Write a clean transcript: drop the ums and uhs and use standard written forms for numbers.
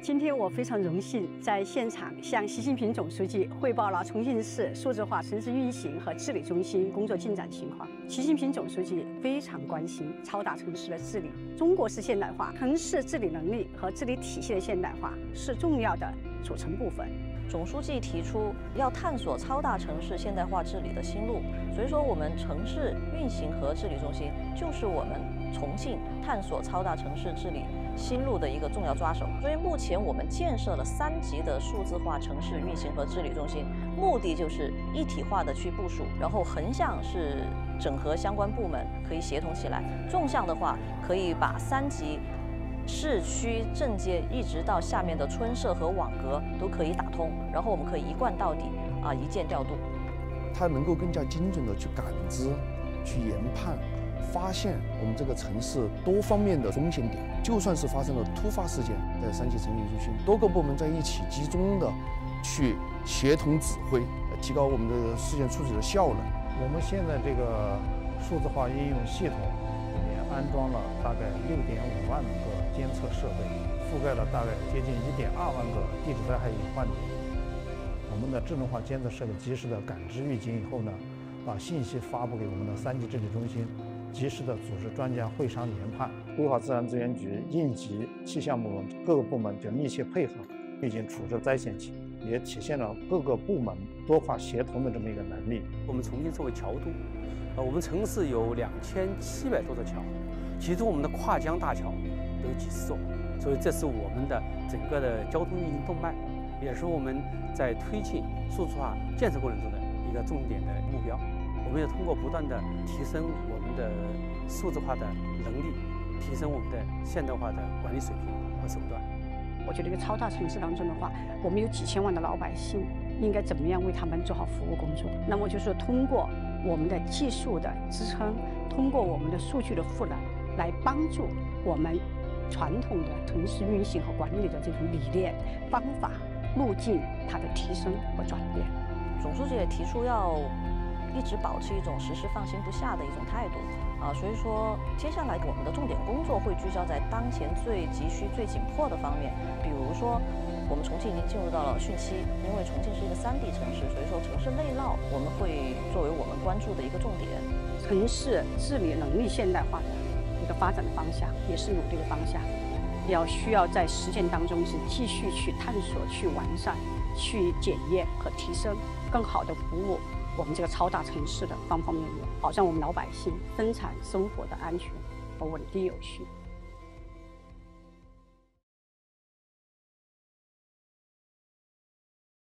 今天我非常荣幸在现场向习近平总书记汇报了重庆市数字化城市运行和治理中心工作进展情况。习近平总书记非常关心超大城市的治理。中国式现代化、城市治理能力和治理体系的现代化是重要的组成部分。 总书记提出要探索超大城市现代化治理的新路，所以说我们城市运行和治理中心就是我们重庆探索超大城市治理新路的一个重要抓手。所以目前我们建设了3级的数字化城市运行和治理中心，目的就是一体化的去部署，然后横向是整合相关部门可以协同起来，纵向的话可以把3级市区镇街一直到下面的村社和网格都可以打通，然后我们可以一贯到底一键调度。 它能够更加精准的去感知、去研判、发现我们这个城市多方面的风险点。就算是发生了突发事件，在3级城市中心多个部门在一起集中的去协同指挥，提高我们的事件处理的效能。 我们现在这个数字化应用系统里面安装了大概6.5万个监测设备，覆盖了大概接近1.2万个地质灾害隐患点。我们的智能化监测设备及时的感知预警以后呢，把信息发布给我们的3级治理中心，及时的组织专家会商研判。规划自然资源局、应急气象部门各个部门就密切配合，已经处置灾险期，也体现了各个部门多跨协同的这么一个能力。 我们重庆作为桥都，我们城市有2700多座桥，其中我们的跨江大桥都有几十座，所以这是我们的整个的交通运行动脉，也是我们在推进数字化建设过程中的一个重点的目标。我们要通过不断的提升我们的数字化的能力，提升我们的现代化的管理水平和手段。 我觉得一个超大城市当中的话，我们有几千万的老百姓，应该怎么样为他们做好服务工作？那么就是通过我们的技术的支撑，通过我们的数据的赋能，来帮助我们传统的城市运行和管理的这种理念、方法、路径它的提升和转变。 总书记也提出要一直保持一种时时放心不下的一种态度所以说接下来我们的重点工作会聚焦在当前最急需、最紧迫的方面，比如说我们重庆已经进入到了汛期，因为重庆是一个3D 城市，所以说城市内涝我们会作为我们关注的一个重点。 城市治理能力现代化的一个发展的方向，也是努力的方向，需要在实践当中是继续去探索、去完善、去检验和提升，更好的服务我们这个超大城市的方方面面，保障我们老百姓生产生活的安全和稳定有序。